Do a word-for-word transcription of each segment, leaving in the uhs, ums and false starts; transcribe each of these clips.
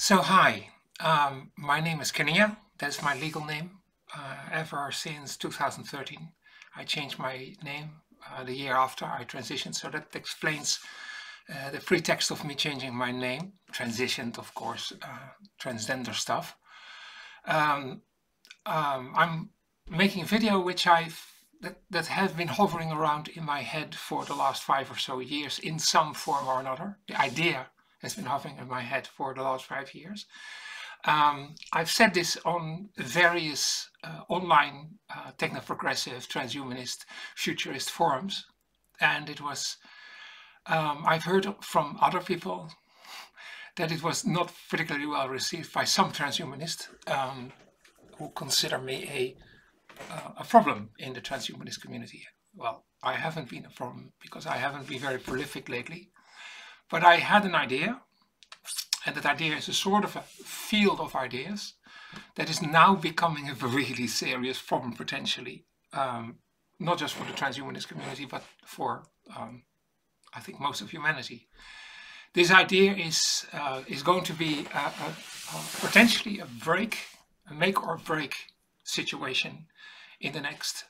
So hi, um, my name is Khannea. That's my legal name. Uh, ever since two thousand thirteen, I changed my name uh, the year after I transitioned. So that explains uh, the pretext of me changing my name. Transitioned, of course, uh, transgender stuff. Um, um, I'm making a video which I've that, that has been hovering around in my head for the last five or so years in some form or another. The idea has been hovering in my head for the last five years. Um, I've said this on various uh, online uh, techno-progressive, transhumanist, futurist forums, and it was, um, I've heard from other people that it was not particularly well received by some transhumanists um, who consider me a uh, a problem in the transhumanist community. Well, I haven't been a problem because I haven't been very prolific lately, but I had an idea, and that idea is a sort of a field of ideas that is now becoming a really serious problem potentially, um, not just for the transhumanist community, but for, um, I think, most of humanity. This idea is, uh, is going to be a, a, a potentially a break, a make or break situation in the next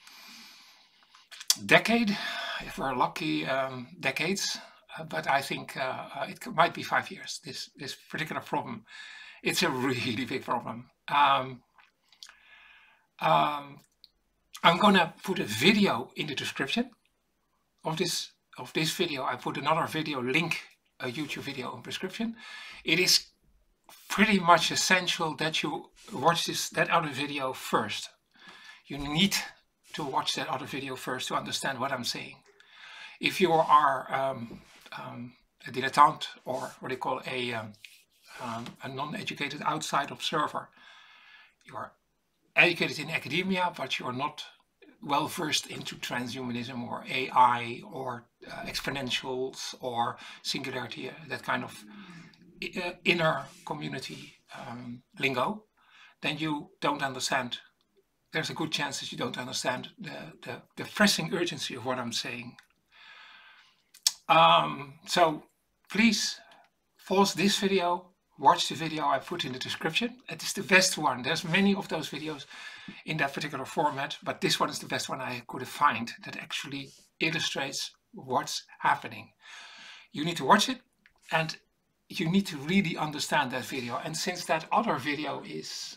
decade, if we're lucky, um, decades, uh, but I think uh, uh, it might be five years, this, this particular problem. It's a really big problem. Um, um, I'm gonna put a video in the description of this, of this video. I put another video link, a YouTube video in description. It is pretty much essential that you watch this, that other video first. You need to watch that other video first to understand what I'm saying. If you are um, um, a dilettante, or what they call a, um, um, a non-educated outside observer, you are educated in academia, but you're not well versed into transhumanism or A I or uh, exponentials or singularity, uh, that kind of uh, inner community um, lingo, then you don't understand. There's a good chance that you don't understand the, the, the pressing urgency of what I'm saying. Um, so please pause this video, watch the video I put in the description. It is the best one. There's many of those videos in that particular format, but this one is the best one I could find that actually illustrates what's happening. You need to watch it, and you need to really understand that video. And since that other video is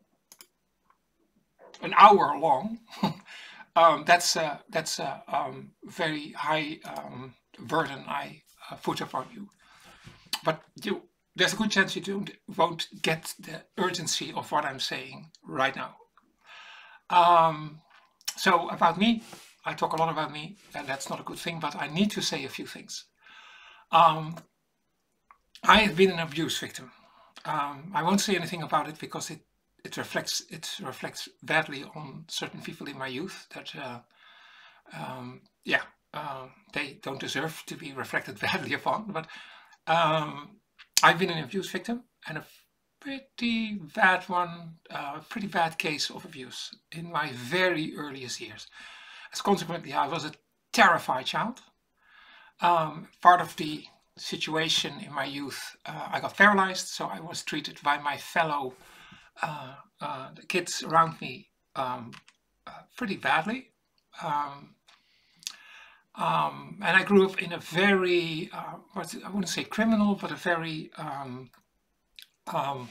an hour long, um, that's a, that's a um, very high um, burden I uh, put upon you. But you, there's a good chance you don't, won't get the urgency of what I'm saying right now. Um, so about me, I talk a lot about me, and that's not a good thing, but I need to say a few things. Um, I have been an abuse victim. Um, I won't say anything about it because it It reflects it reflects badly on certain people in my youth that uh, um, yeah uh, they don't deserve to be reflected badly upon. But um, I've been an abuse victim, and a pretty bad one, a uh, pretty bad case of abuse in my very earliest years. As consequently, I was a terrified child. Um, part of the situation in my youth, uh, I got paralyzed, so I was treated by my fellow Uh, uh, the kids around me um, uh, pretty badly. Um, um, and I grew up in a very, uh, what, I wouldn't say criminal, but a very um, um,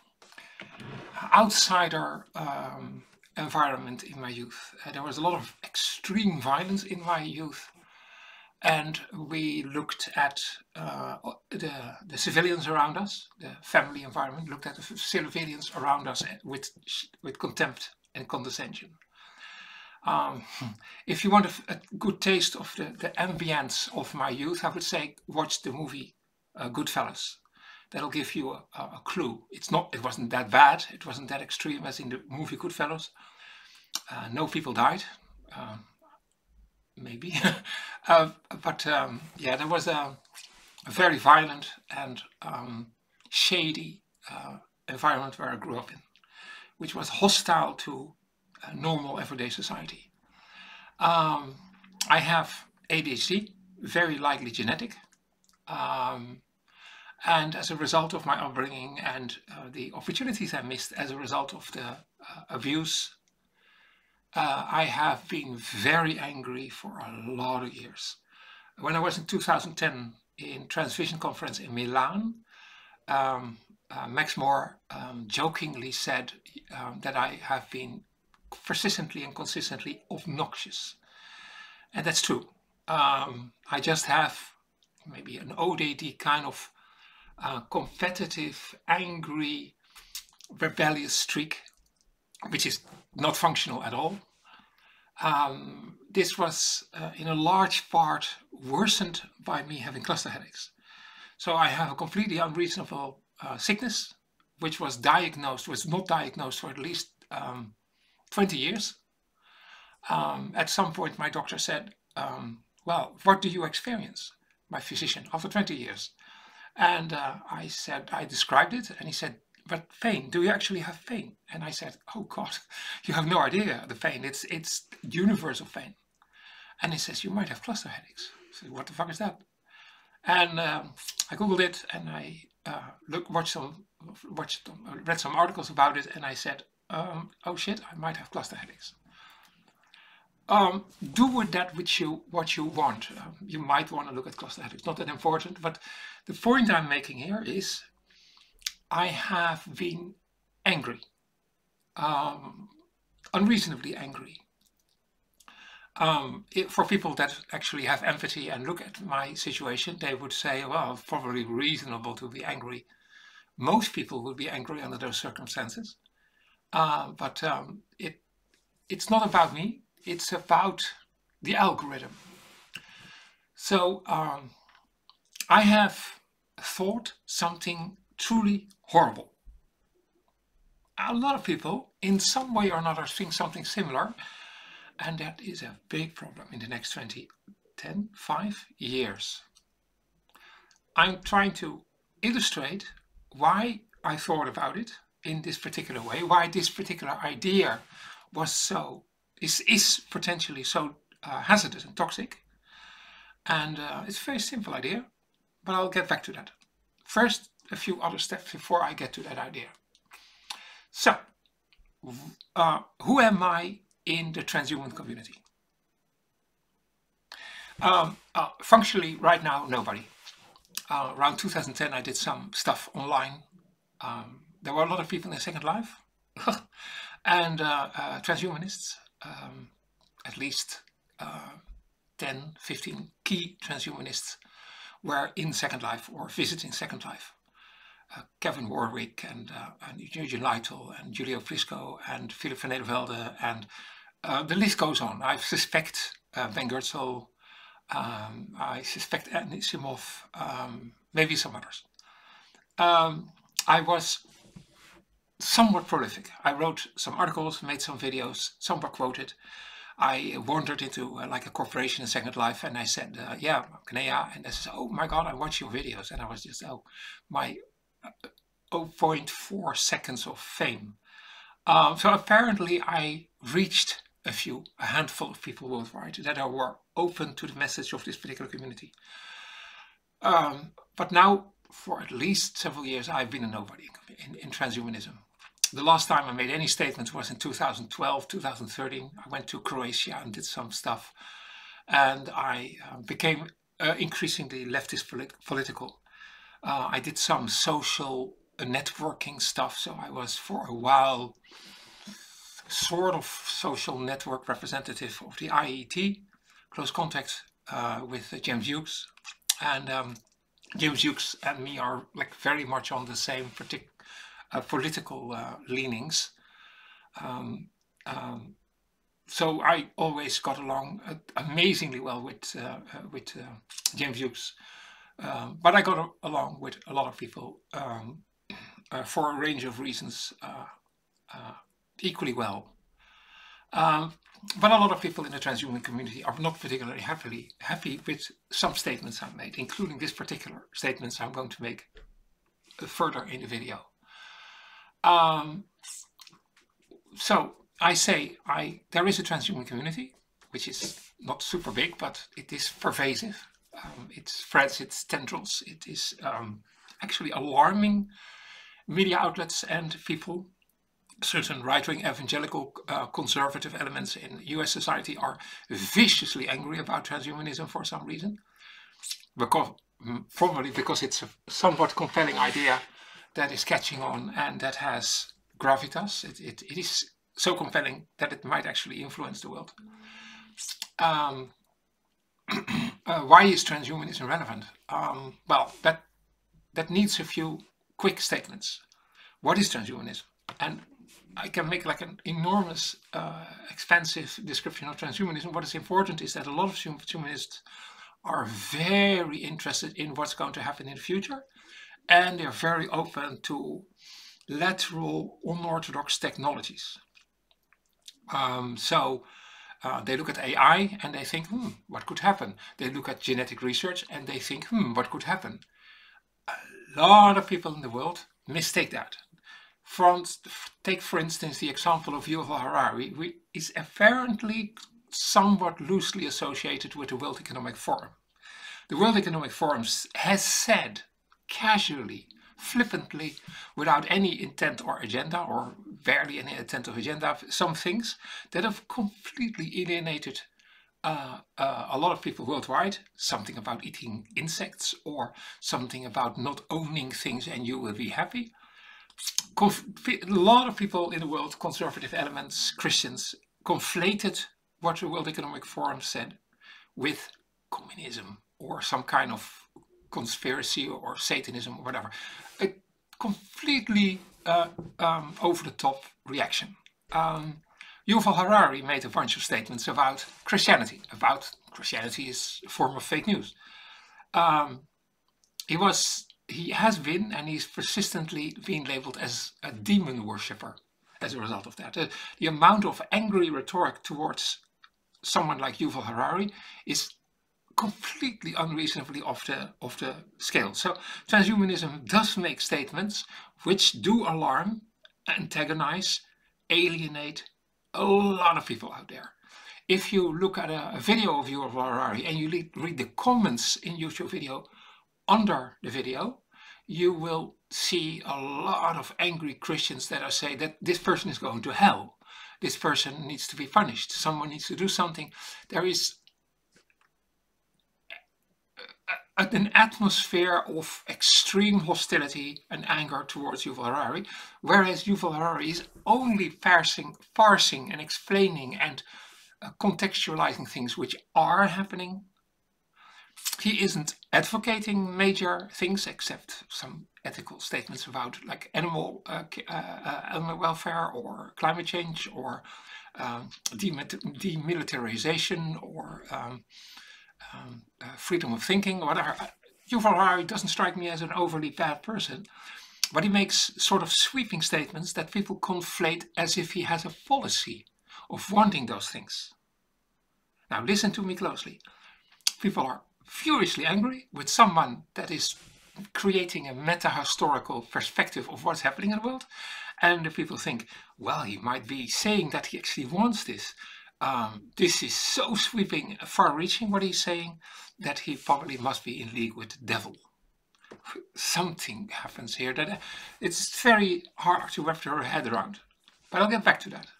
outsider um, environment in my youth. Uh, there was a lot of extreme violence in my youth. And we looked at uh, the, the civilians around us, the family environment, looked at the civilians around us with, with contempt and condescension. Um, if you want a, a good taste of the, the ambience of my youth, I would say watch the movie uh, Goodfellas. That'll give you a, a clue. It's not, it wasn't that bad, it wasn't that extreme as in the movie Goodfellas. Uh, no people died. Uh, maybe, uh, but um, yeah, there was a, a very violent and um, shady uh, environment where I grew up in, which was hostile to uh, normal everyday society. Um, I have A D H D, very likely genetic, um, And as a result of my upbringing and uh, the opportunities I missed as a result of the uh, abuse, uh, I have been very angry for a lot of years. When I was in two thousand ten in Transvision conference in Milan, um, uh, Max Moore um, jokingly said um, that I have been persistently and consistently obnoxious. And that's true. Um, I just have maybe an O D D kind of uh, competitive, angry, rebellious streak, which is not functional at all. Um, this was uh, in a large part worsened by me having cluster headaches. So I have a completely unreasonable uh, sickness, which was diagnosed, was not diagnosed for at least um, twenty years. Um, at some point, my doctor said, um, well, what do you experience? My physician, after twenty years. And uh, I said, I described it, and he said, but pain, do you actually have pain? And I said, oh God, you have no idea the pain. It's, it's universal pain. And he says, you might have cluster headaches. I said, what the fuck is that? And um, I Googled it, and I uh, look, watched some, watched, read some articles about it, and I said, um, oh shit, I might have cluster headaches. Um, do with that which you, what you want. Um, you might want to look at cluster headaches, not that important, but the point I'm making here is I have been angry, um, unreasonably angry. Um, it, for people that actually have empathy and look at my situation, they would say, well, it's probably reasonable to be angry. Most people would be angry under those circumstances. Uh, but um, it, it's not about me. It's about the algorithm. So um, I have thought something truly horrible. A lot of people, in some way or another, think something similar, and that is a big problem in the next twenty, ten, five years. I'm trying to illustrate why I thought about it in this particular way, why this particular idea was so is, is potentially so uh, hazardous and toxic. And uh, it's a very simple idea, but I'll get back to that. First, a few other steps before I get to that idea. So, uh, who am I in the transhuman community? Um, uh, functionally, right now, nobody. Uh, around two thousand ten, I did some stuff online. Um, there were a lot of people in the Second Life, and uh, uh, transhumanists, um, at least uh, ten, fifteen key transhumanists were in Second Life or visiting Second Life. Uh, Kevin Warwick and, uh, and Eugene Lytle and Julio Frisco and Philip van Nedervelde, and uh, the list goes on. I suspect uh, Ben Goertzel, um, I suspect Anisimov, um, maybe some others. Um, I was somewhat prolific. I wrote some articles, made some videos, some were quoted. I wandered into uh, like a corporation in Second Life, and I said, uh, yeah, Khannea, and they said, oh my God, I watch your videos. And I was just, oh, my uh, zero point four seconds of fame. Um, so apparently I reached a few, a handful of people worldwide that were open to the message of this particular community. Um, but now, for at least several years, I've been a nobody in, in transhumanism. The last time I made any statements was in two thousand twelve, two thousand thirteen. I went to Croatia and did some stuff, and I uh, became uh, increasingly leftist polit political. Uh, I did some social uh, networking stuff, so I was for a while sort of social network representative of the I E T, close contact uh, with uh, James Hughes, and um, James Hughes and me are like very much on the same particular Uh, political uh, leanings. Um, um, so I always got along uh, amazingly well with, uh, uh, with uh, James Hughes. Um, but I got a along with a lot of people um, uh, for a range of reasons uh, uh, equally well. Um, but a lot of people in the transhuman community are not particularly happily, happy with some statements I've made, including this particular statements I'm going to make uh, further in the video. Um, so I say I there is a transhuman community, which is not super big, but it is pervasive. Um, it spreads its tendrils. It is um, actually alarming media outlets and people. Certain right-wing evangelical uh, conservative elements in U S society are viciously angry about transhumanism for some reason, because probably because it's a somewhat compelling idea that is catching on and that has gravitas. It, it, it is so compelling that it might actually influence the world. Um, uh, why is transhumanism relevant? Um, well, that that needs a few quick statements. What is transhumanism? And I can make like an enormous, uh, expansive description of transhumanism. What is important is that a lot of humanists are very interested in what's going to happen in the future, and they're very open to lateral, unorthodox technologies. Um, so uh, they look at A I and they think, hmm, what could happen? They look at genetic research and they think, hmm, what could happen? A lot of people in the world mistake that. From, take for instance the example of Yuval Harari, who is apparently somewhat loosely associated with the World Economic Forum. The World Economic Forum has said casually, flippantly, without any intent or agenda, or barely any intent or agenda, some things that have completely alienated uh, uh, a lot of people worldwide. Something about eating insects, or something about not owning things and you will be happy. A lot of people in the world, conservative elements, Christians, conflated what the World Economic Forum said with communism or some kind of conspiracy or Satanism or whatever. A completely uh, um, over-the-top reaction. Um, Yuval Harari made a bunch of statements about Christianity, about Christianity is a form of fake news. Um, he was He has been, and he's persistently been labeled as a demon worshipper as a result of that. Uh, the amount of angry rhetoric towards someone like Yuval Harari is completely unreasonably off the, off the scale. So transhumanism does make statements which do alarm, antagonize, alienate a lot of people out there. If you look at a, a video of Yuval Harari and you read the comments in YouTube video under the video, you will see a lot of angry Christians that are saying that this person is going to hell. This person needs to be punished. Someone needs to do something. There is an atmosphere of extreme hostility and anger towards Yuval Harari, whereas Yuval Harari is only parsing, parsing and explaining and uh, contextualizing things which are happening. He isn't advocating major things except some ethical statements about like animal uh, uh, animal welfare or climate change or um, demilitarization or um, um, uh, freedom of thinking or whatever. Yuval Harari doesn't strike me as an overly bad person, but he makes sort of sweeping statements that people conflate as if he has a policy of wanting those things. Now listen to me closely. People are furiously angry with someone that is creating a meta-historical perspective of what's happening in the world, and the people think, well, he might be saying that he actually wants this. Um, this is so sweeping, far-reaching what he's saying, that he probably must be in league with the devil. Something happens here that it's very hard to wrap your head around, but I'll get back to that.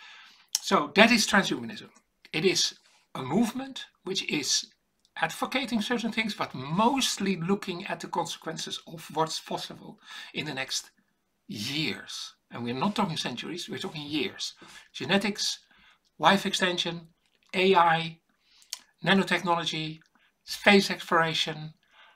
So that is transhumanism. It is a movement which is advocating certain things, but mostly looking at the consequences of what's possible in the next years. And we're not talking centuries, we're talking years. Genetics, life extension, A I, nanotechnology, space exploration,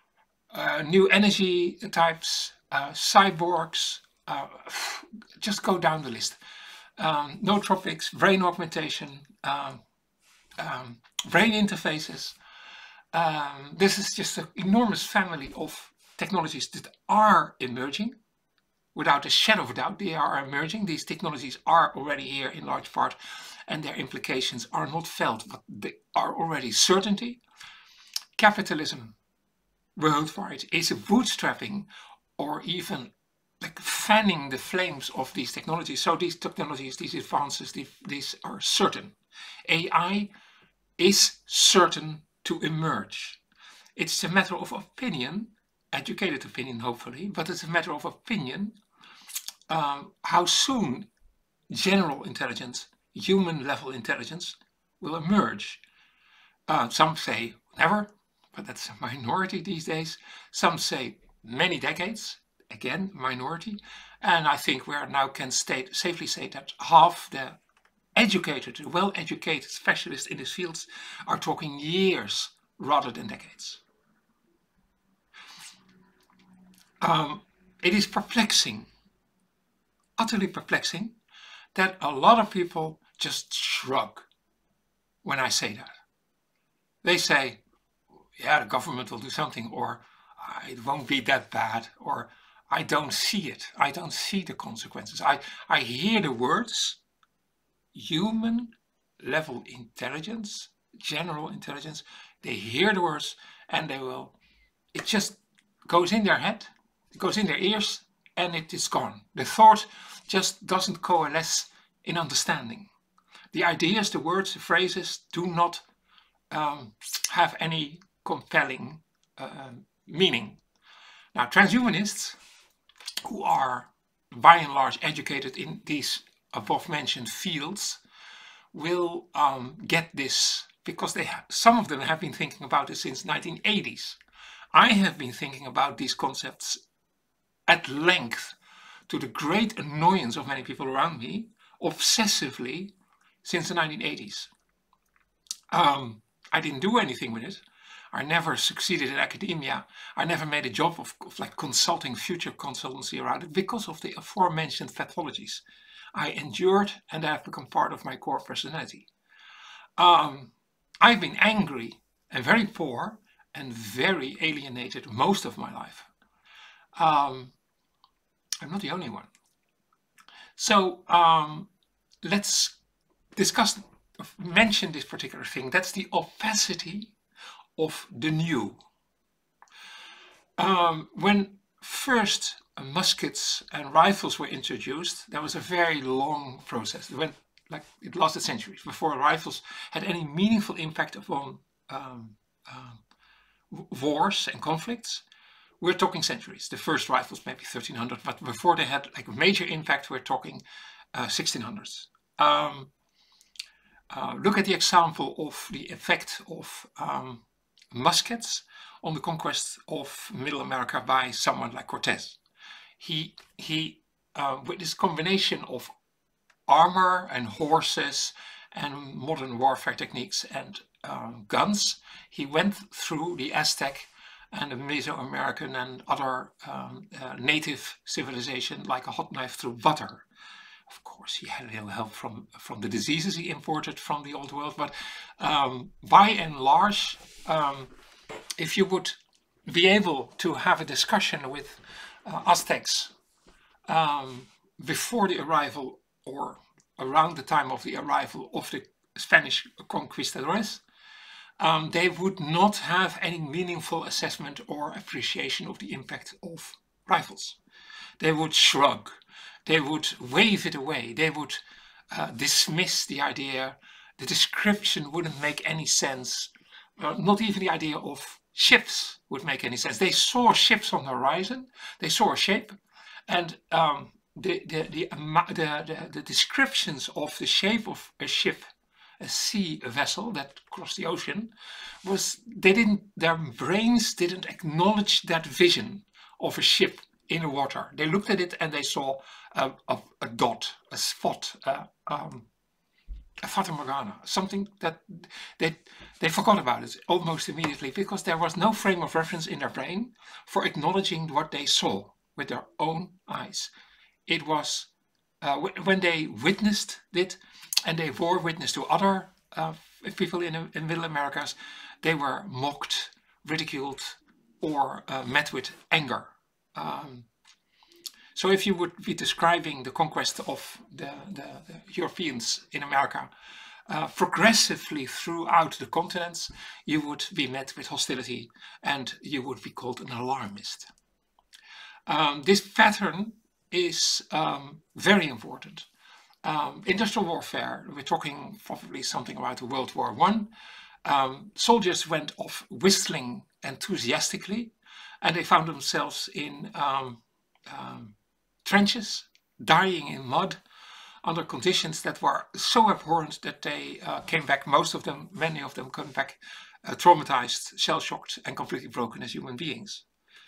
uh, new energy types, uh, cyborgs, uh, just go down the list. Um, nootropics, brain augmentation, um, um, brain interfaces. Um, this is just an enormous family of technologies that are emerging. Without a shadow of a doubt, they are emerging. These technologies are already here in large part, and their implications are not felt, but they are already certainty. Capitalism worldwide is bootstrapping or even like fanning the flames of these technologies. So these technologies, these advances, these, these are certain. A I is certain to emerge. it's a matter of opinion, educated opinion hopefully, but it's a matter of opinion um, how soon general intelligence, human level intelligence will emerge. Uh, some say never, but that's a minority these days. Some say many decades, again, minority. And I think we are now can state, safely say that half the educated, well-educated specialists in these fields are talking years rather than decades. Um, it is perplexing, utterly perplexing, that a lot of people just shrug when I say that. They say, yeah, the government will do something, or it won't be that bad, or I don't see it. I don't see the consequences. I, I hear the words human level intelligence, general intelligence. They hear the words and they will, it just goes in their head, it goes in their ears, and it is gone. The thought just doesn't coalesce in understanding. The ideas, the words, the phrases do not um, have any compelling uh, meaning. Now, transhumanists, who are by and large educated in these above mentioned fields, will um, get this because they have, some of them have been thinking about it since nineteen eighties. I have been thinking about these concepts at length, to the great annoyance of many people around me, obsessively since the nineteen eighties. Um, I didn't do anything with it. I never succeeded in academia. I never made a job of, of like consulting, future consultancy around it, because of the aforementioned pathologies. I endured and they have become part of my core personality. Um, I've been angry and very poor and very alienated most of my life. Um, I'm not the only one. So um, let's discuss, mention this particular thing. That's the opacity of the new. Um, when first muskets and rifles were introduced, there was a very long process. It went like it lasted centuries before rifles had any meaningful impact upon um, uh, wars and conflicts. We're talking centuries. The first rifles maybe thirteen hundred, but before they had like a major impact, we're talking uh, sixteen hundreds. Um, uh, look at the example of the effect of um, muskets on the conquest of Middle America by someone like Cortez. He, he uh, with this combination of armor and horses and modern warfare techniques and um, guns, he went through the Aztec and the Mesoamerican and other um, uh, native civilization like a hot knife through butter. Of course, he had a little help from, from the diseases he imported from the old world, but um, by and large, um, if you would be able to have a discussion with uh, Aztecs um, before the arrival or around the time of the arrival of the Spanish conquistadores, um, they would not have any meaningful assessment or appreciation of the impact of rifles. They would shrug, they would wave it away, they would uh, dismiss the idea, the description wouldn't make any sense, uh, not even the idea of ships would make any sense. They saw ships on the horizon, they saw a shape, and um, the, the, the, the, the, the descriptions of the shape of a ship, a sea a vessel that crossed the ocean, was they didn't, their brains didn't acknowledge that vision of a ship in the water. They looked at it and they saw a, a, a dot, a spot, uh, um, a fata morgana, something that they, they forgot about it almost immediately, because there was no frame of reference in their brain for acknowledging what they saw with their own eyes. It was uh, when they witnessed it, and they bore witness to other uh, people in, in Middle Americas, they were mocked, ridiculed, or uh, met with anger. Um, so if you would be describing the conquest of the, the, the Europeans in America uh, progressively throughout the continents, you would be met with hostility and you would be called an alarmist. Um, this pattern is um, very important. Um, industrial warfare, we're talking probably something about World War One. Um, soldiers went off whistling enthusiastically, and they found themselves in um, um, trenches, dying in mud, under conditions that were so abhorrent that they uh, came back, most of them, many of them came back uh, traumatized, shell-shocked, and completely broken as human beings.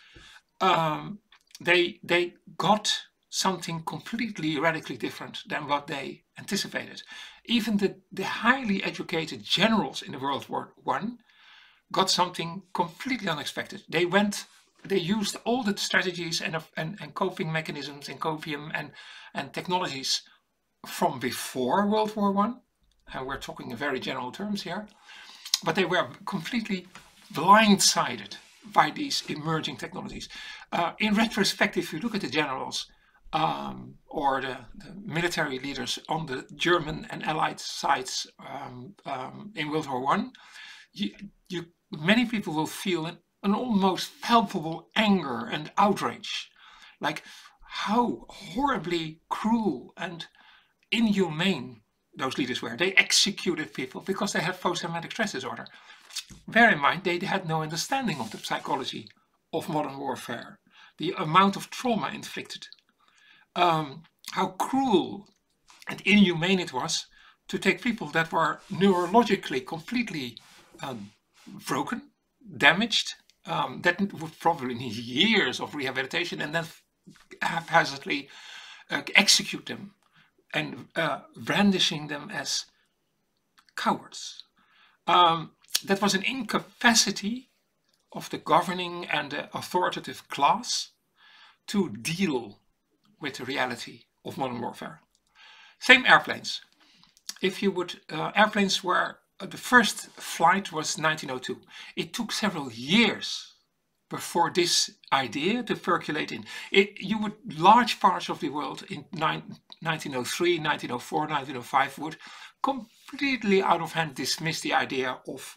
Um, they, they got something completely radically different than what they anticipated. Even the, the highly educated generals in the World War One got something completely unexpected. They went, they used all the strategies and, and, and coping mechanisms and copium and, and technologies from before World War One, and we're talking in very general terms here, but they were completely blindsided by these emerging technologies. Uh, in retrospect, if you look at the generals um, or the, the military leaders on the German and Allied sides um, um, in World War One, you, you, many people will feel an, an almost palpable anger and outrage, like how horribly cruel and inhumane those leaders were. They executed people because they had post-traumatic stress disorder. Bear in mind, they had no understanding of the psychology of modern warfare, the amount of trauma inflicted, um, how cruel and inhumane it was to take people that were neurologically completely um, broken, damaged, um, that would probably need years of rehabilitation, and then haphazardly uh, execute them, and uh, brandishing them as cowards. Um, that was an incapacity of the governing and the authoritative class to deal with the reality of modern warfare. Same airplanes. If you would, uh, airplanes were, uh, the first flight was nineteen oh two. It took several years before this idea to percolate in. It, you would, large parts of the world in nineteen oh three, nineteen oh four, nineteen oh five would completely out of hand dismiss the idea of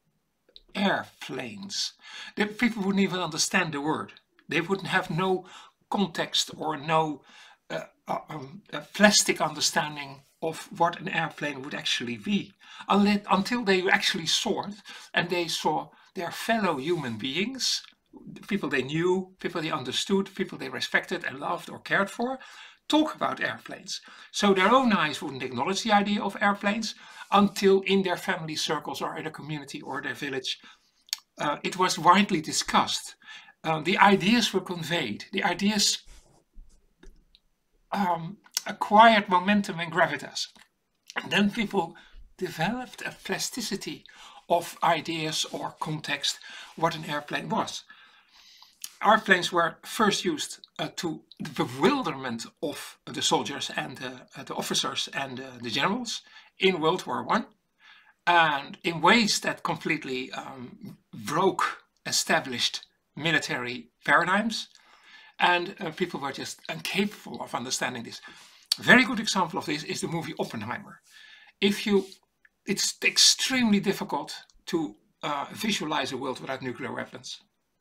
airplanes. The people wouldn't even understand the word. They wouldn't have no context or no uh, uh, um, uh, plastic understanding of what an airplane would actually be, unless, until they actually saw it, and they saw their fellow human beings, people they knew, people they understood, people they respected and loved or cared for, talk about airplanes. So their own eyes wouldn't acknowledge the idea of airplanes until in their family circles or in their community or their village, uh, it was widely discussed. Uh, the ideas were conveyed. The ideas um, acquired momentum and gravitas. And then people developed a plasticity of ideas or context what an airplane was. Airplanes were first used uh, to the bewilderment of the soldiers and uh, uh, the officers and uh, the generals in World War One, and in ways that completely um, broke established military paradigms, and uh, people were just incapable of understanding this. A very good example of this is the movie Oppenheimer. If you, it's extremely difficult to uh, visualize a world without nuclear weapons.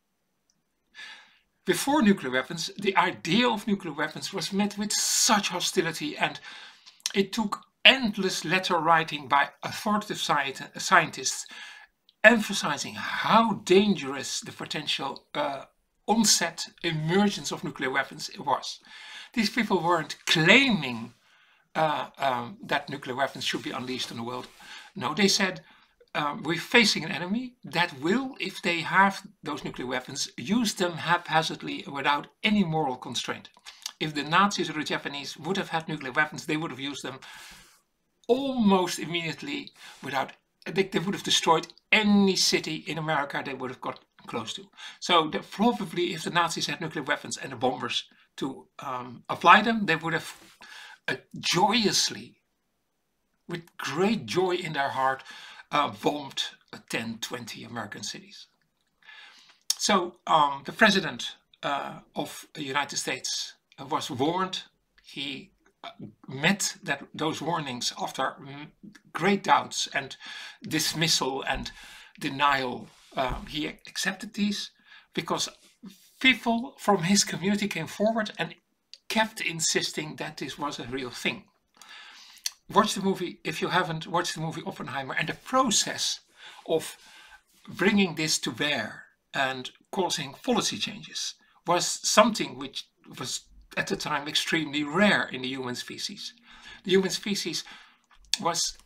Before nuclear weapons, the idea of nuclear weapons was met with such hostility, and it took endless letter writing by authoritative scientists emphasizing how dangerous the potential uh, onset emergence of nuclear weapons was. These people weren't claiming uh, um, that nuclear weapons should be unleashed on the world. No, they said, Um, we're facing an enemy that will, if they have those nuclear weapons, use them haphazardly without any moral constraint. If the Nazis or the Japanese would have had nuclear weapons, they would have used them almost immediately without, they, they would have destroyed any city in America they would have got close to. So that probably if the Nazis had nuclear weapons and the bombers to um, apply them, they would have uh, joyously, with great joy in their heart, Uh, bombed uh, ten, twenty American cities. So um, the president uh, of the United States uh, was warned. He uh, met that those warnings after great doubts and dismissal and denial. Um, he accepted these because people from his community came forward and kept insisting that this was a real thing. Watch the movie, if you haven't watched the movie Oppenheimer, and the process of bringing this to bear and causing policy changes was something which was at the time extremely rare in the human species. The human species was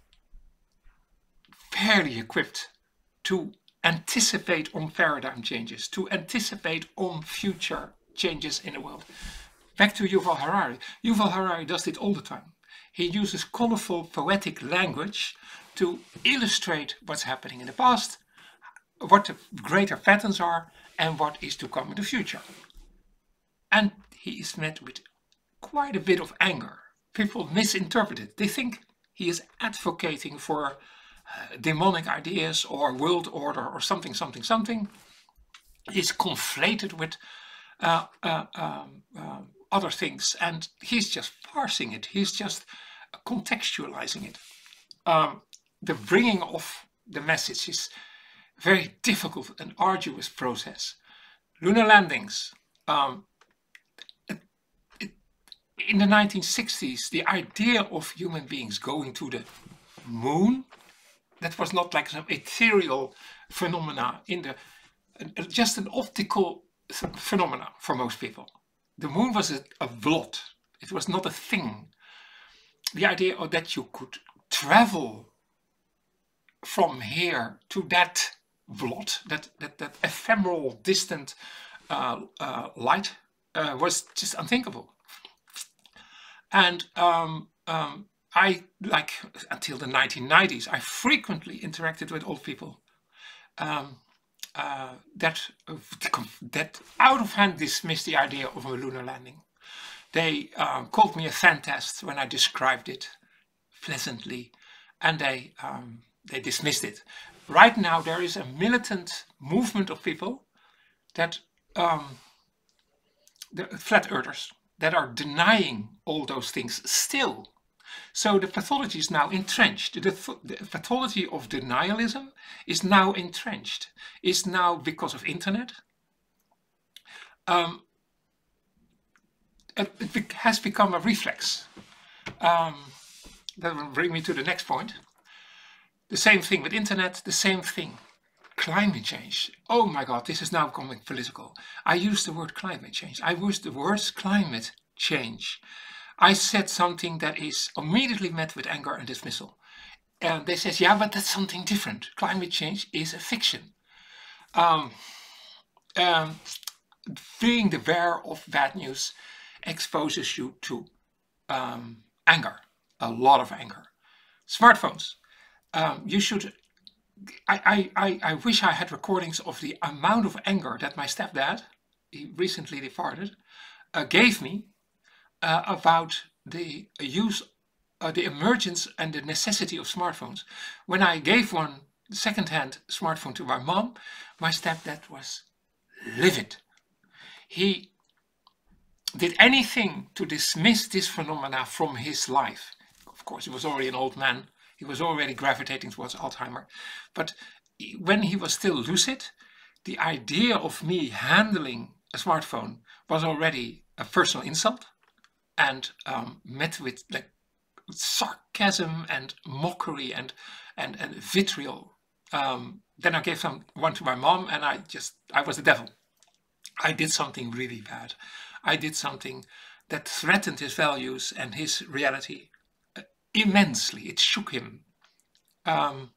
fairly equipped to anticipate on paradigm changes, to anticipate on future changes in the world. Back to Yuval Harari. Yuval Harari does it all the time. He uses colorful poetic language to illustrate what's happening in the past, what the greater patterns are, and what is to come in the future. And he is met with quite a bit of anger. People misinterpret it. They think he is advocating for uh, demonic ideas or world order or something, something, something. He's conflated with uh, uh, um, um, other things, and he's just parsing it. He's just contextualizing it. Um, the bringing of the message is a very difficult and arduous process. Lunar landings. Um, it, it, in the nineteen sixties, the idea of human beings going to the moon, that was not like some ethereal phenomena in the, uh, just an optical phenomena for most people. The moon was a, a blot. It was not a thing. The idea of that you could travel from here to that blot, that, that, that ephemeral, distant uh, uh, light, uh, was just unthinkable. And um, um, I, like, until the nineteen nineties, I frequently interacted with old people um, uh, that, uh, that out of hand dismissed the idea of a lunar landing. They um, called me a fantast when I described it pleasantly, and they, um, they dismissed it. Right now there is a militant movement of people that, um, the flat earthers, that are denying all those things still. So the pathology is now entrenched. The, the pathology of denialism is now entrenched. Is now, because of internet, um, it has become a reflex. Um, that will bring me to the next point. The same thing with internet, the same thing. Climate change. Oh my God, this is now becoming political. I use the word climate change. I use the words climate change. I said something that is immediately met with anger and dismissal. And they say, yeah, but that's something different. Climate change is a fiction. Um, um, being the bearer of bad news exposes you to um, anger, a lot of anger. Smartphones. Um, you should, I, I, I wish I had recordings of the amount of anger that my stepdad, he recently departed, uh, gave me uh, about the use, uh, the emergence and the necessity of smartphones. When I gave one second-hand smartphone to my mom, my stepdad was livid. He did anything to dismiss this phenomena from his life. Of course, he was already an old man. He was already gravitating towards Alzheimer. But when he was still lucid, the idea of me handling a smartphone was already a personal insult, and um, met with like sarcasm and mockery and and, and vitriol. Um, then I gave some one to my mom, and I just I was the devil. I did something really bad. I did something that threatened his values and his reality uh, immensely. It shook him. Um,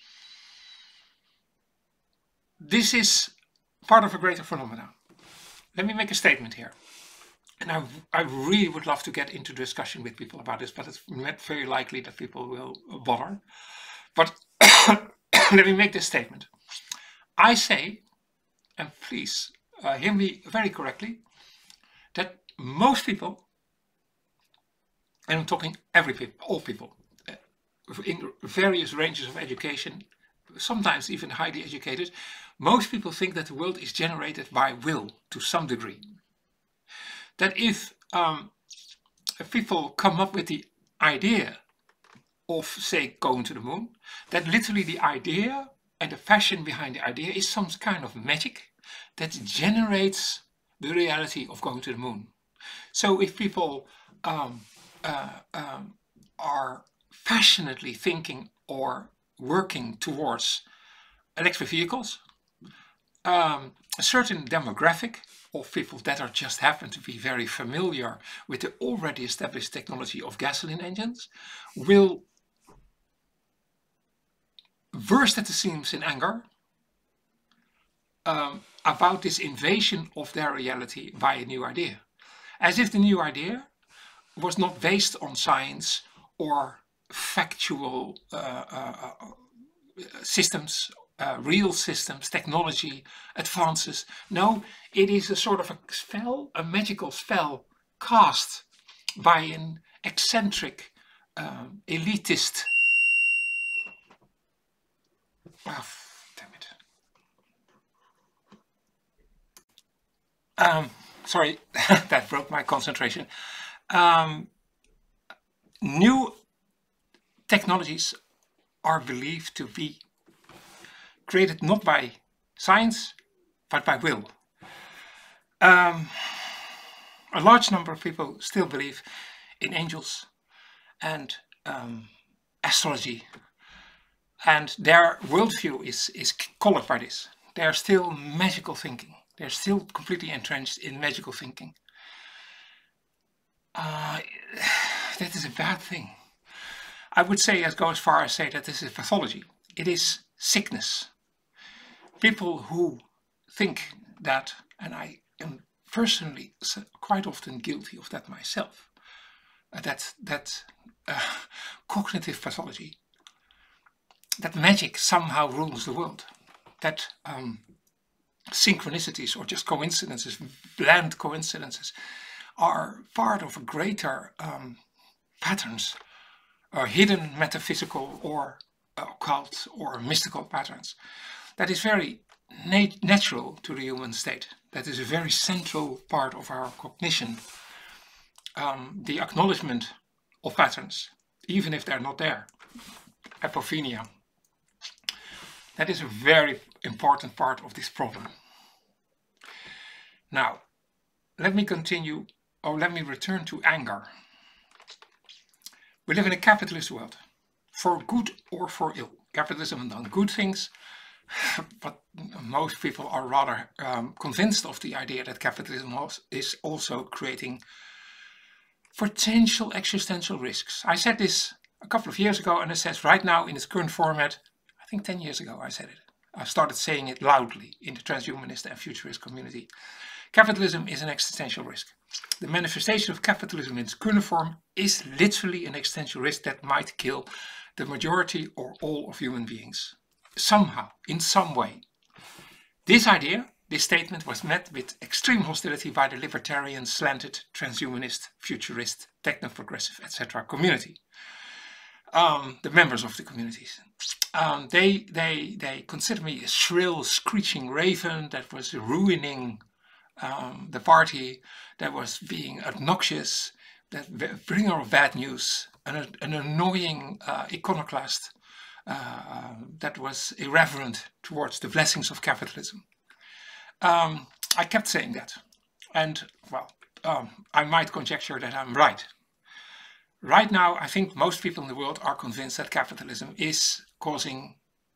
this is part of a greater phenomenon. Let me make a statement here. And I, I really would love to get into discussion with people about this, but it's not very likely that people will bother. But let me make this statement. I say, and please uh, hear me very correctly, that most people, and I'm talking every people, all people, uh, in various ranges of education, sometimes even highly educated, most people think that the world is generated by will to some degree. That if, um, if people come up with the idea of, say, going to the moon, that literally the idea and the passion behind the idea is some kind of magic that generates the reality of going to the moon. So if people um, uh, um, are passionately thinking or working towards electric vehicles, um, a certain demographic of people that are just happen to be very familiar with the already established technology of gasoline engines will burst at the seams in anger um, about this invasion of their reality by a new idea. As if the new idea was not based on science or factual uh, uh, systems, uh, real systems, technology, advances. No, it is a sort of a spell, a magical spell cast by an eccentric, um, elitist. Oh, damn it. Um, sorry, that broke my concentration. Um, new technologies are believed to be created not by science, but by will. Um, a large number of people still believe in angels and um, astrology, and their worldview is, is colored by this. They are still magical thinking. They're still completely entrenched in magical thinking. Uh, that is a bad thing. I would say, as go as far as say that this is pathology. It is sickness. People who think that, and I am personally quite often guilty of that myself, uh, that that uh, cognitive pathology, that magic somehow rules the world, that um, synchronicities or just coincidences, bland coincidences, are part of a greater um, patterns, or hidden metaphysical or occult or mystical patterns. That is very nat natural to the human state. That is a very central part of our cognition. Um, the acknowledgement of patterns, even if they're not there. Apophenia. That is a very important part of this problem. Now, let me continue, or let me return to anger. We live in a capitalist world, for good or for ill. Capitalism has done good things, but most people are rather um, convinced of the idea that capitalism is also creating potential existential risks. I said this a couple of years ago, and it says right now in its current format, I think ten years ago I said it. I started saying it loudly in the transhumanist and futurist community. Capitalism is an existential risk. The manifestation of capitalism in its current form is literally an existential risk that might kill the majority or all of human beings. Somehow, in some way. This idea, this statement was met with extreme hostility by the libertarian, slanted, transhumanist, futurist, techno-progressive, et cetera community. Um, the members of the communities. Um, they, they, they consider me a shrill, screeching raven that was ruining um, the party, that was being obnoxious, that bringer of bad news, an, an annoying uh, iconoclast uh, that was irreverent towards the blessings of capitalism. Um, I kept saying that, and well, um, I might conjecture that I'm right. Right now, I think most people in the world are convinced that capitalism is causing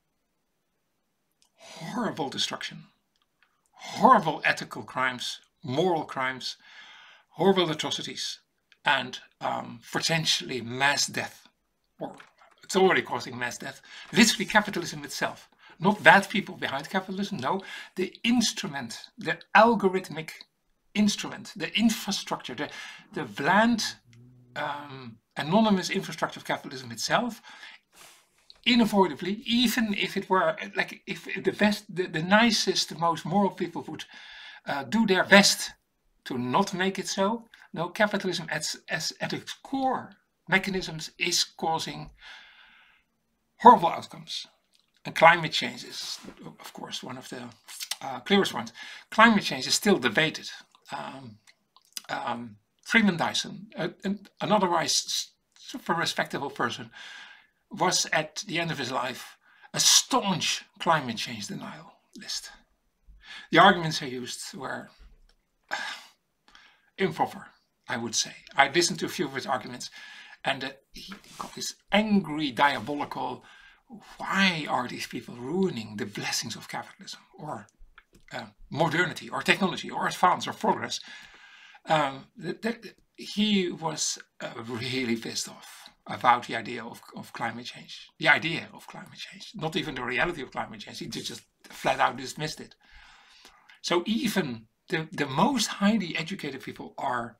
horrible destruction, horrible ethical crimes, moral crimes, horrible atrocities, and um, potentially mass death. Or it's already causing mass death. Literally capitalism itself. Not bad people behind capitalism, no. The instrument, the algorithmic instrument, the infrastructure, the, the bland um, anonymous infrastructure of capitalism itself, unavoidably, even if it were, like, if the best, the, the nicest, the most moral people would uh, do their best to not make it so, no, capitalism as, as, at its core mechanisms is causing horrible outcomes. And climate change is, of course, one of the uh, clearest ones. Climate change is still debated. Um, um, Freeman Dyson, uh, an, an otherwise super respectable person, was at the end of his life a staunch climate change denialist. The arguments he used were uh, improper, I would say. I listened to a few of his arguments, and uh, he got this angry, diabolical, why are these people ruining the blessings of capitalism? Or uh, modernity or technology or advance or progress. Um, th th he was uh, really pissed off about the idea of, of climate change. The idea of climate change, not even the reality of climate change. He just flat out dismissed it. So even the, the most highly educated people are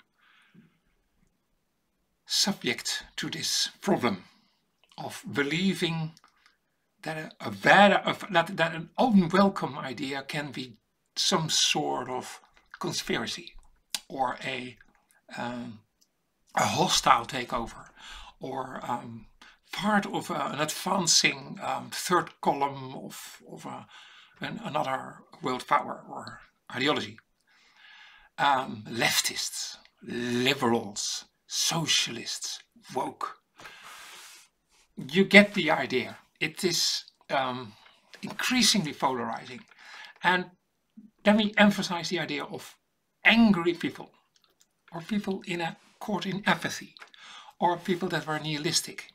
subject to this problem of believing that a, a bad, a, that, that an unwelcome idea can be some sort of conspiracy or a, um, a hostile takeover or um, part of a, an advancing um, third column of, of a, an, another world power or ideology. Um, leftists, liberals, socialists, woke. You get the idea. It is um, increasingly polarizing. And let me emphasize the idea of angry people, or people in a caught in apathy, or people that were nihilistic.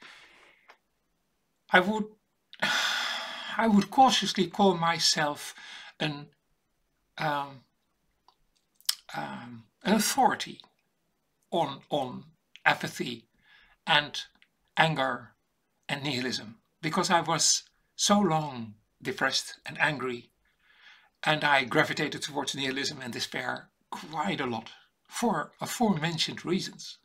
I would, I would cautiously call myself an, um, um, an authority on, on apathy and anger and nihilism, because I was so long depressed and angry, and I gravitated towards nihilism and despair quite a lot for aforementioned reasons.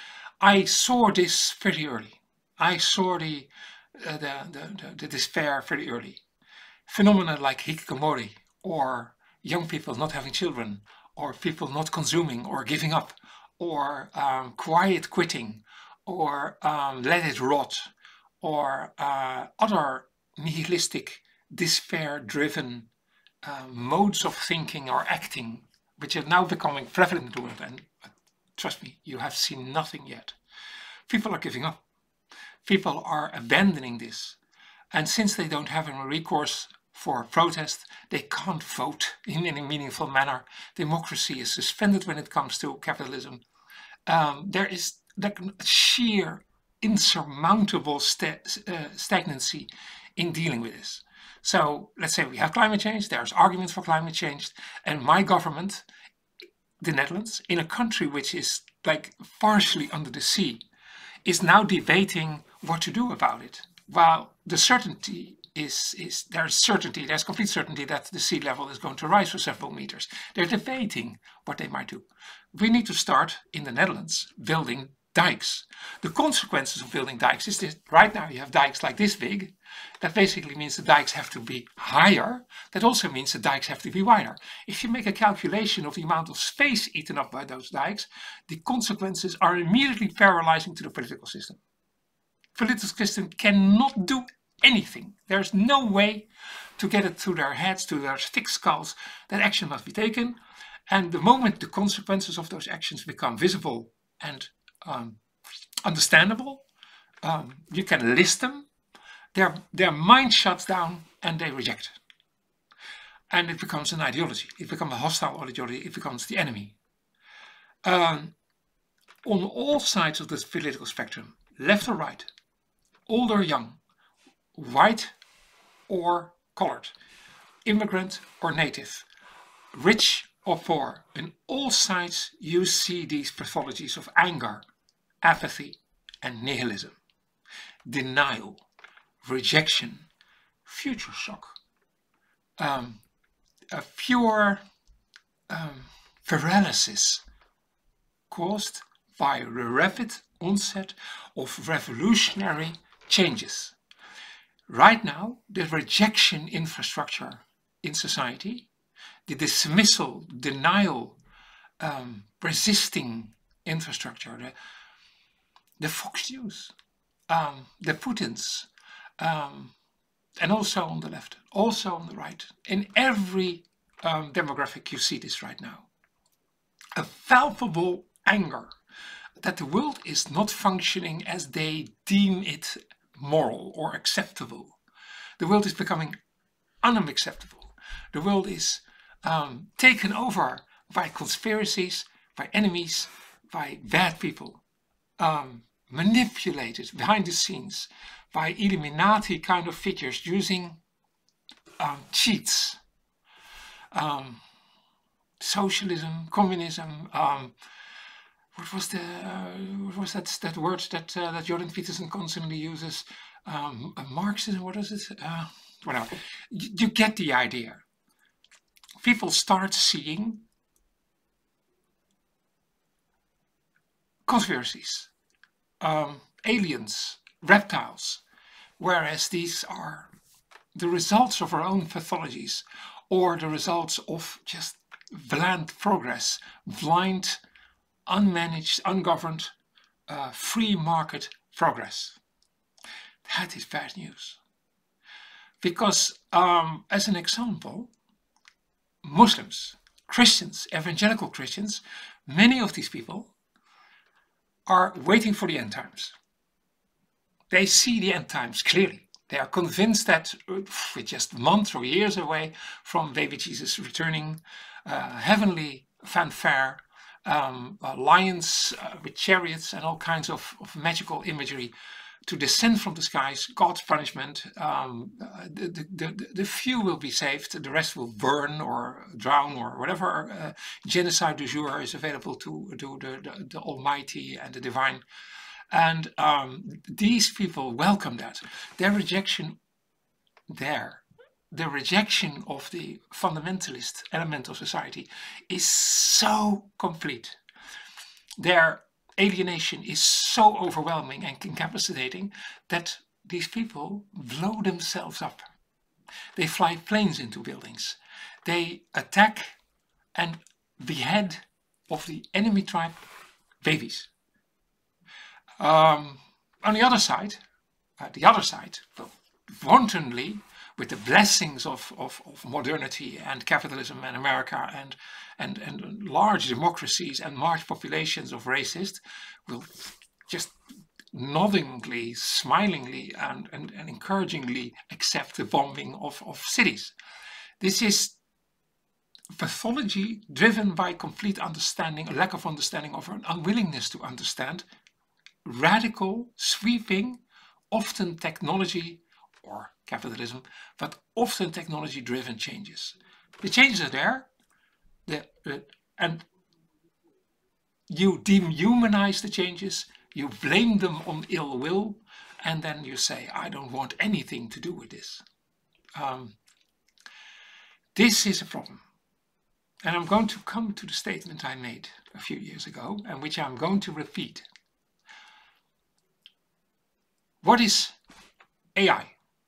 I saw this very early. I saw the, uh, the, the, the despair very early. Phenomena like hikikomori, or young people not having children, or people not consuming or giving up, or um, quiet quitting, or um, let it rot, or uh, other nihilistic, despair-driven uh, modes of thinking or acting, which are now becoming prevalent in the world. And uh, trust me, you have seen nothing yet. People are giving up. People are abandoning this. And since they don't have a recourse for protest, they can't vote in any meaningful manner. Democracy is suspended when it comes to capitalism. Um, there is like sheer insurmountable sta uh, stagnancy in dealing with this. So let's say we have climate change, there's arguments for climate change, and my government, the Netherlands, in a country which is like partially under the sea, is now debating what to do about it. While the certainty is, is there's certainty, there's complete certainty that the sea level is going to rise for several meters. They're debating what they might do. We need to start in the Netherlands building dikes. The consequences of building dikes is that right now you have dikes like this big. That basically means the dikes have to be higher. That also means the dikes have to be wider. If you make a calculation of the amount of space eaten up by those dikes, the consequences are immediately paralyzing to the political system. The political system cannot do anything. There's no way to get it through their heads, to their thick skulls, that action must be taken. And the moment the consequences of those actions become visible and um, understandable, um, you can list them, their, their mind shuts down and they reject. And it becomes an ideology. It becomes a hostile ideology. It becomes the enemy. Um, on all sides of this political spectrum, left or right, old or young, white or colored, immigrant or native, rich or poor, in all sides you see these pathologies of anger, apathy and nihilism, denial, rejection, future shock, um, a pure um, paralysis caused by the rapid onset of revolutionary changes. Right now, the rejection infrastructure in society, the dismissal, denial, um, resisting infrastructure, the, the Fox News, um, the Putins, um, and also on the left, also on the right. In every um, demographic you see this right now. A palpable anger that the world is not functioning as they deem it moral or acceptable. The world is becoming unacceptable. The world is um, taken over by conspiracies, by enemies, by bad people, um, manipulated behind the scenes by Illuminati kind of figures using um, cheats. um, socialism, communism. Um, what was the uh, what was that that word that uh, that Jordan Peterson constantly uses? Um, uh, Marxism. What is it? Uh, whatever. You, you get the idea. People start seeing conspiracies, um, aliens, reptiles, whereas these are the results of our own pathologies or the results of just bland progress, blind, unmanaged, ungoverned, uh, free market progress. That is bad news. Because, um, as an example, Muslims, Christians, evangelical Christians, many of these people are waiting for the end times. They see the end times clearly. They are convinced that we're just months or years away from baby Jesus returning, uh, heavenly fanfare, um, uh, lions uh, with chariots and all kinds of, of magical imagery to descend from the skies, God's punishment. Um, uh, the, the, the, the few will be saved, the rest will burn or drown or whatever uh, genocide du jour is available to, to the, the, the Almighty and the Divine. And um, these people welcome that. Their rejection there, the rejection of the fundamentalist element of society is so complete. Their alienation is so overwhelming and incapacitating that these people blow themselves up. They fly planes into buildings. They attack and behead of the enemy tribe babies. Um, on the other side, uh, the other side will wantonly, with the blessings of, of, of modernity and capitalism and America and, and, and large democracies and large populations of racists, will just noddingly, smilingly and, and, and encouragingly accept the bombing of, of cities. This is pathology driven by complete understanding, a lack of understanding, of an unwillingness to understand radical, sweeping, often technology or capitalism, but often technology-driven changes. The changes are there, the, uh, and you dehumanize the changes, you blame them on ill will, and then you say, I don't want anything to do with this. Um, this is a problem. And I'm going to come to the statement I made a few years ago, and which I'm going to repeat. What is A I?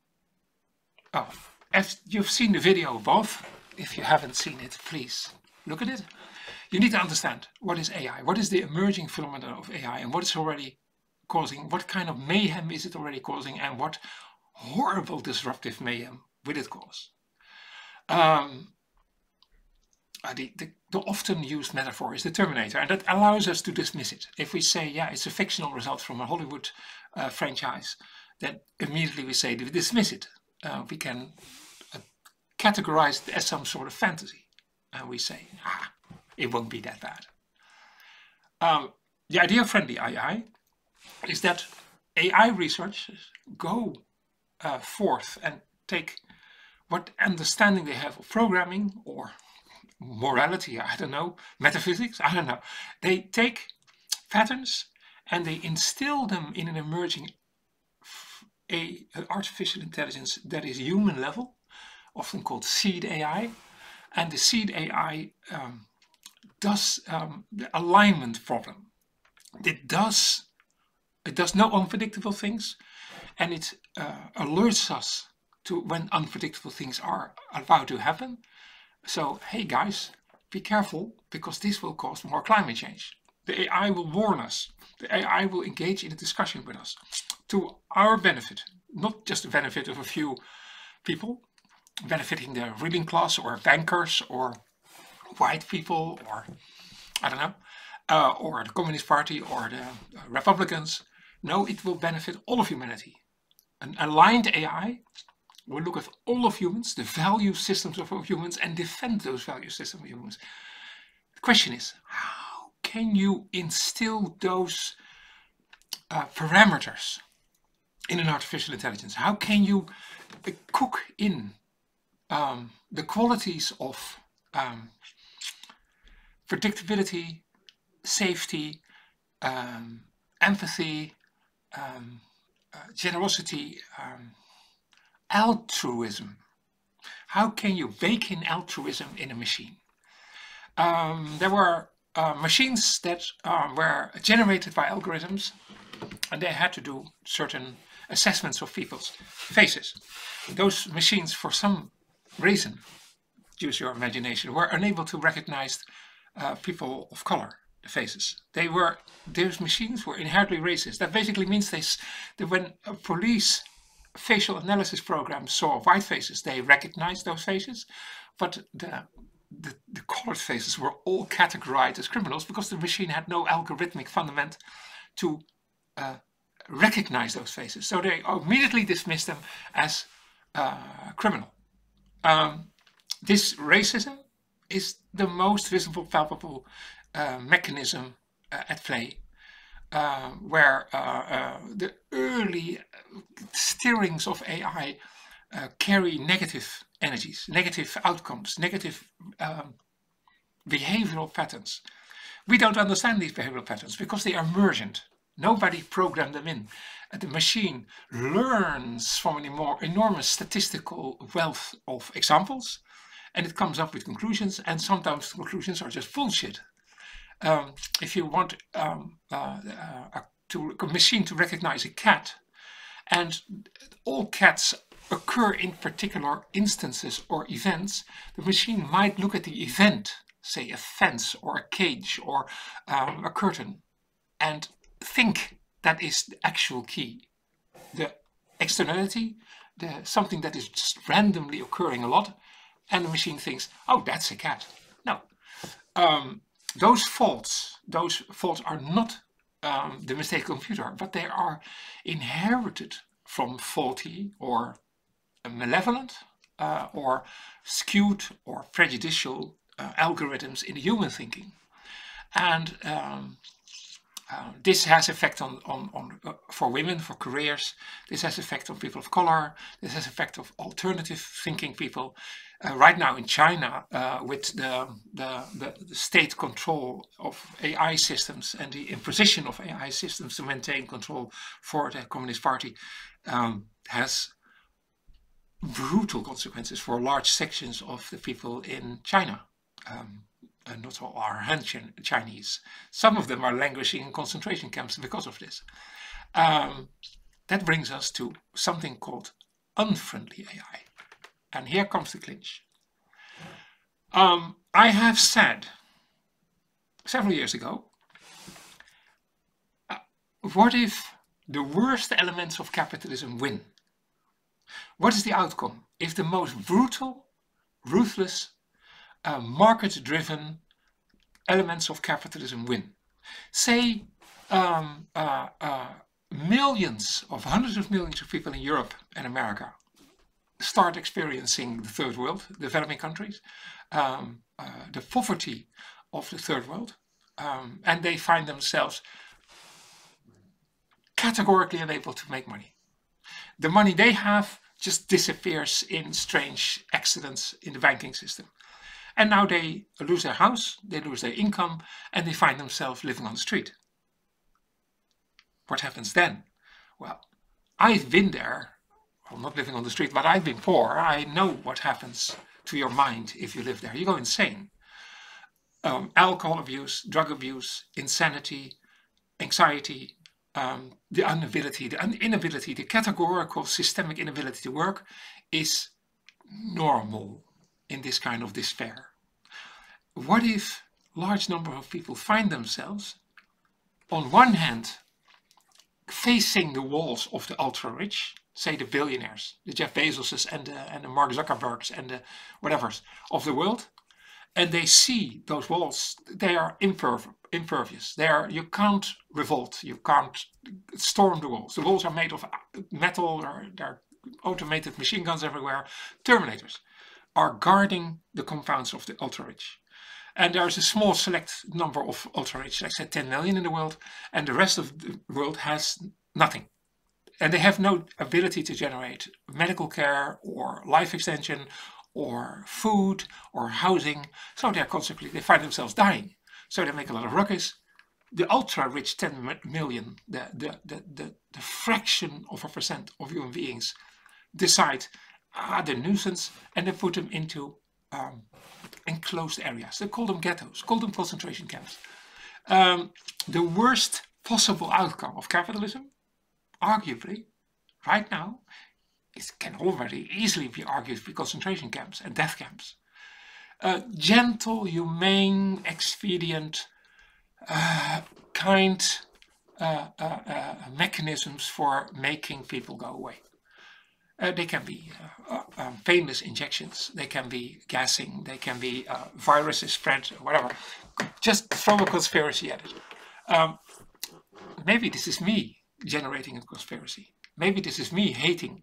Oh, as you've seen the video above, if you haven't seen it, please look at it. You need to understand what is A I, what is the emerging phenomenon of A I, and what it's already causing, what kind of mayhem is it already causing, and what horrible disruptive mayhem will it cause. Um, uh, the, the, the often used metaphor is the Terminator, and that allows us to dismiss it. If we say, yeah, it's a fictional result from a Hollywood uh, franchise, then immediately we say, we dismiss it. Uh, we can uh, categorize it as some sort of fantasy. And we say, ah, it won't be that bad. Um, the idea of friendly A I is that A I researchers go uh, forth and take what understanding they have of programming or morality, I don't know, metaphysics, I don't know. They take patterns and they instill them in an emerging a, an artificial intelligence that is human level, often called seed A I. And the seed A I um, does um, the alignment problem. It does, it does no unpredictable things, and it uh, alerts us to when unpredictable things are about to happen. So, hey guys, be careful, because this will cause more climate change. The A I will warn us. The A I will engage in a discussion with us to our benefit, not just the benefit of a few people, benefiting the ruling class or bankers or white people or, I don't know, uh, or the Communist Party or the uh, Republicans. No, it will benefit all of humanity. An aligned A I will look at all of humans, the value systems of humans, and defend those value systems of humans. The question is, how can you instill those uh, parameters in an artificial intelligence? How can you uh, cook in um, the qualities of um, predictability, safety, um, empathy, um, uh, generosity, um, altruism. How can you bake in altruism in a machine? Um, there were uh, machines that uh, were generated by algorithms, and they had to do certain assessments of people's faces. Those machines, for some reason, use your imagination, were unable to recognize uh, people of color, the faces. They were, those machines were inherently racist. That basically means they, that when a police facial analysis program saw white faces, they recognized those faces, but the, the, the colored faces were all categorized as criminals because the machine had no algorithmic fundament to uh, recognize those faces. So they immediately dismissed them as uh, criminal. Um, this racism is the most visible, palpable uh, mechanism uh, at play, uh, where uh, uh, the early stirrings of A I uh, carry negative energies, negative outcomes, negative um, behavioral patterns. We don't understand these behavioral patterns because they are emergent. Nobody programmed them in. The machine learns from an more enormous statistical wealth of examples, and it comes up with conclusions, and sometimes the conclusions are just bullshit. Um, if you want um, uh, uh, to, a machine to recognize a cat, and all cats occur in particular instances or events, the machine might look at the event, say a fence or a cage or um, a curtain, and think that is the actual key. The externality, the something that is just randomly occurring a lot, and the machine thinks, oh, that's a cat. No. Um, those faults, those faults are not um, the mistake of the computer, but they are inherited from faulty or malevolent uh, or skewed or prejudicial uh, algorithms in human thinking. And um, Uh, this has effect on, on, on uh, for women, for careers. This has effect on people of color. This has effect of alternative thinking people. Uh, right now in China, uh, with the, the, the, the state control of A I systems and the imposition of A I systems to maintain control for the Communist Party, um, has brutal consequences for large sections of the people in China. Um, Uh, not all are Han Chinese. Some of them are languishing in concentration camps because of this. Um, that brings us to something called unfriendly A I. And here comes the clinch. Um, I have said several years ago, uh, what if the worst elements of capitalism win? What is the outcome if the most brutal, ruthless, Uh, market-driven elements of capitalism win? Say um, uh, uh, millions of hundreds of millions of people in Europe and America start experiencing the third world, developing countries, um, uh, the poverty of the third world, um, and they find themselves categorically unable to make money. The money they have just disappears in strange accidents in the banking system. And now they lose their house, they lose their income, and they find themselves living on the street. What happens then? Well, I've been there. Well, not living on the street, but I've been poor. I know what happens to your mind if you live there. You go insane. Um, alcohol abuse, drug abuse, insanity, anxiety, um, the inability, the inability, the categorical systemic inability to work is normal in this kind of despair. What if large number of people find themselves, on one hand, facing the walls of the ultra-rich, say the billionaires, the Jeff Bezoses and the, and the Mark Zuckerbergs and the whatevers of the world, and they see those walls, they are imperv impervious. They are, you can't revolt, you can't storm the walls. The walls are made of metal, or there are automated machine guns everywhere. Terminators are guarding the compounds of the ultra-rich. And there's a small select number of ultra-rich, like say ten million in the world, and the rest of the world has nothing. And they have no ability to generate medical care or life extension or food or housing. So they're consequently, they find themselves dying. So they make a lot of ruckus. The ultra-rich ten million, the, the, the, the, the fraction of a percent of human beings decide, ah, they're nuisance, and they put them into um, enclosed areas. They call them ghettos, call them concentration camps. Um, the worst possible outcome of capitalism, arguably, right now, it can already easily be argued for concentration camps and death camps. Uh, gentle, humane, expedient, uh, kind uh, uh, uh, mechanisms for making people go away. Uh, they can be uh, uh, um, painless injections, they can be gassing, they can be uh, viruses spread, whatever. Just throw a conspiracy at it. Um, maybe this is me generating a conspiracy. Maybe this is me hating.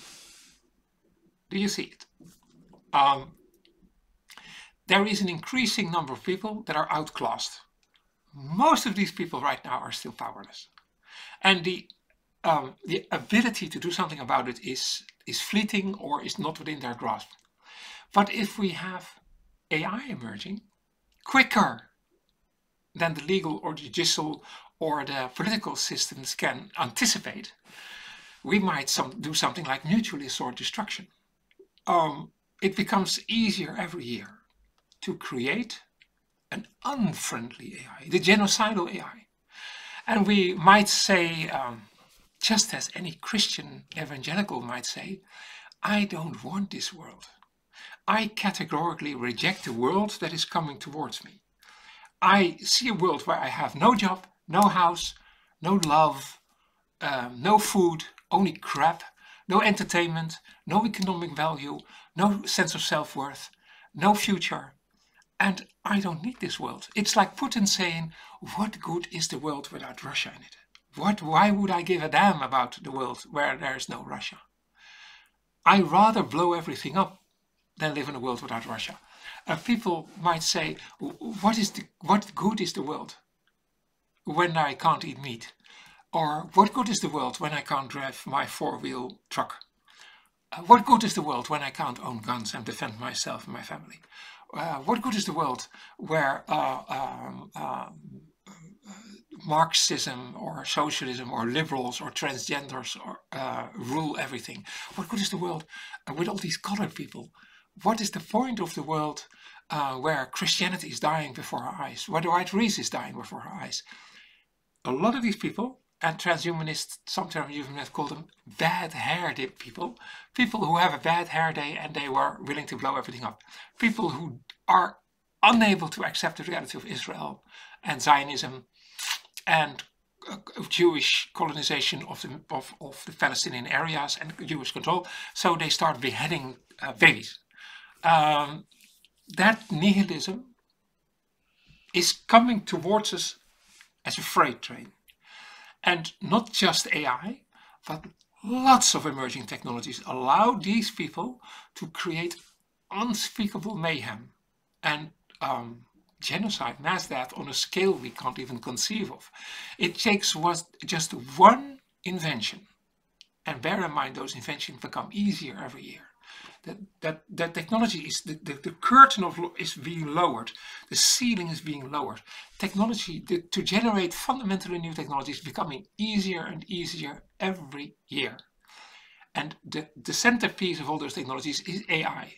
Do you see it? Um, there is an increasing number of people that are outclassed. Most of these people right now are still powerless. And the, um, the ability to do something about it is, is fleeting or is not within their grasp. But if we have A I emerging quicker than the legal or judicial or the political systems can anticipate, we might some, do something like mutually assured destruction. Um, it becomes easier every year to create an unfriendly A I, the genocidal A I. And we might say, um, just as any Christian evangelical might say, I don't want this world. I categorically reject the world that is coming towards me. I see a world where I have no job, no house, no love, um, no food, only crap, no entertainment, no economic value, no sense of self-worth, no future. And I don't need this world. It's like Putin saying, what good is the world without Russia in it? What, why would I give a damn about the world where there is no Russia? I rather blow everything up than live in a world without Russia. Uh, people might say, what is the, what good is the world when I can't eat meat? Or what good is the world when I can't drive my four-wheel truck? Uh, what good is the world when I can't own guns and defend myself and my family? Uh, what good is the world where uh, um, um, Marxism or socialism or liberals or transgenders or, uh, rule everything? What good is the world uh, with all these colored people? What is the point of the world uh, where Christianity is dying before our eyes, where the white race is dying before our eyes? A lot of these people, and transhumanists, some transhumanists call them bad hair day people, people who have a bad hair day and they were willing to blow everything up. People who are unable to accept the reality of Israel and Zionism and uh, Jewish colonization of the, of, of the Palestinian areas and Jewish control, so they start beheading uh, babies. Um, that nihilism is coming towards us as a freight train. And not just A I, but lots of emerging technologies allow these people to create unspeakable mayhem and um, genocide, mass death on a scale we can't even conceive of. It takes was just one invention, and bear in mind those inventions become easier every year. That, that, that technology is, the, the, the curtain of is being lowered, the ceiling is being lowered. Technology, the, to generate fundamentally new technology is becoming easier and easier every year. And the, the centerpiece of all those technologies is A I.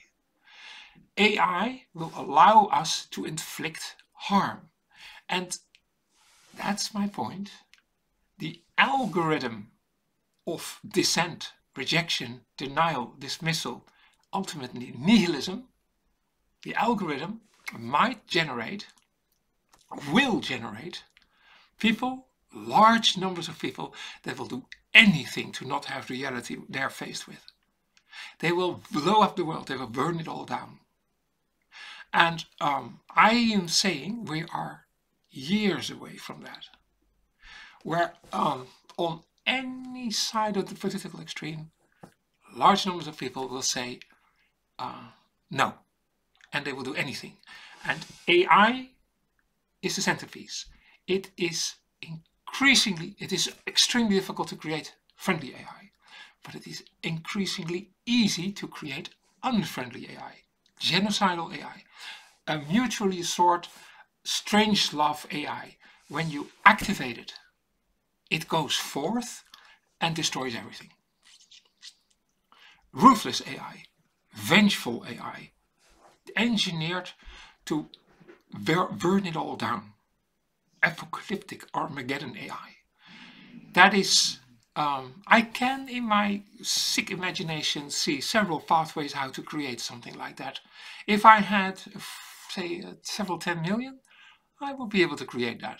A I will allow us to inflict harm. And that's my point. The algorithm of dissent, rejection, denial, dismissal, ultimately nihilism, the algorithm might generate, will generate people, large numbers of people that will do anything to not have reality they're faced with. They will blow up the world, they will burn it all down. And um, I am saying we are years away from that. Where um, on any side of the political extreme, large numbers of people will say, Uh, no, and they will do anything. And A I is the centerpiece. It is increasingly, it is extremely difficult to create friendly A I, but it is increasingly easy to create unfriendly A I, genocidal A I, a mutually assured strange love A I. When you activate it, it goes forth and destroys everything. Ruthless A I, vengeful A I, engineered to burn it all down. Apocalyptic Armageddon A I. That is, um, I can in my sick imagination see several pathways how to create something like that. If I had, say, uh, several ten million, I would be able to create that.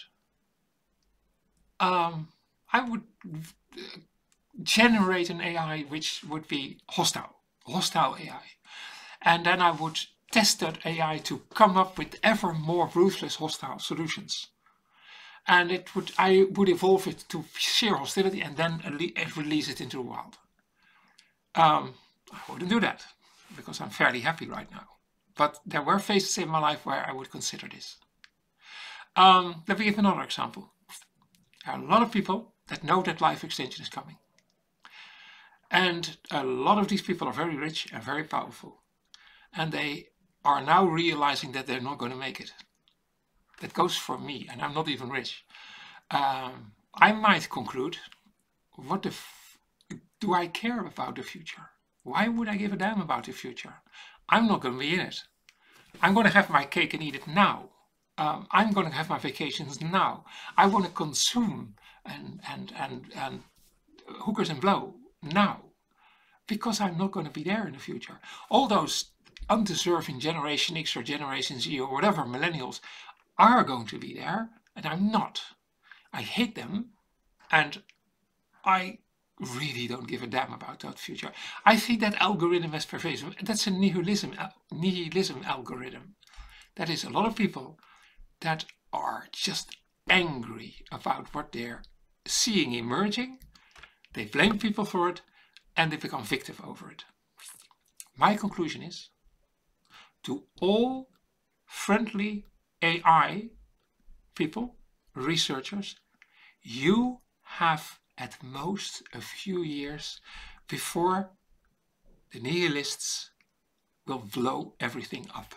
Um, I would uh, generate an A I which would be hostile, hostile A I. And then I would test that A I to come up with ever more ruthless hostile solutions. And it would, I would evolve it to sheer hostility and then release it into the wild. Um, I wouldn't do that because I'm fairly happy right now. But there were phases in my life where I would consider this. Um, let me give another example. There are a lot of people that know that life extension is coming. And a lot of these people are very rich and very powerful. And they are now realizing that they're not going to make it. That goes for me, and I'm not even rich. Um, I might conclude, what the f do I care about the future? Why would I give a damn about the future? I'm not going to be in it. I'm going to have my cake and eat it now. Um, I'm going to have my vacations now. I want to consume and, and, and, and hookers and blow now. Because I'm not going to be there in the future. All those undeserving Generation X or Generation Z or whatever millennials are going to be there, and I'm not. I hate them, and I really don't give a damn about that future. I think that algorithm is pervasive. That's a nihilism, nihilism algorithm. That is a lot of people that are just angry about what they're seeing emerging. They blame people for it, and they become victim over it. My conclusion is, to all friendly A I people, researchers, you have at most a few years before the nihilists will blow everything up.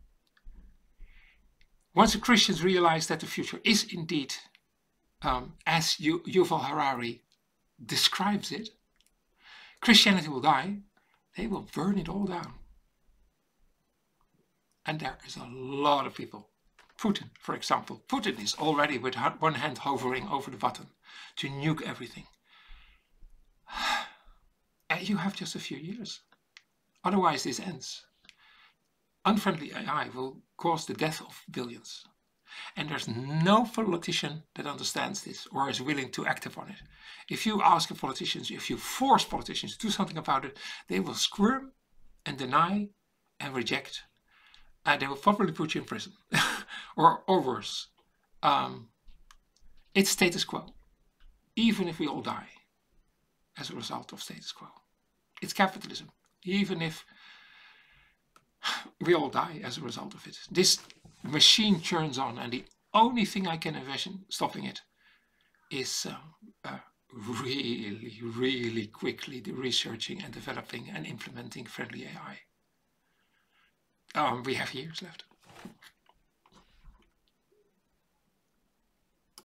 Once the Christians realize that the future is indeed, um, as Yuval Harari describes it, Christianity will die, they will burn it all down. And there is a lot of people. Putin, for example. Putin is already with one hand hovering over the button to nuke everything. And you have just a few years. Otherwise this ends. Unfriendly A I will cause the death of billions. And there's no politician that understands this or is willing to act upon it. If you ask politicians, if you force politicians to do something about it, they will squirm and deny and reject. And they will probably put you in prison. or, or worse. Um, it's status quo. Even if we all die as a result of status quo. It's capitalism. Even if we all die as a result of it. This machine churns on, and the only thing I can envision stopping it is uh, uh, really, really quickly researching and developing and implementing friendly A I. Um, we have years left.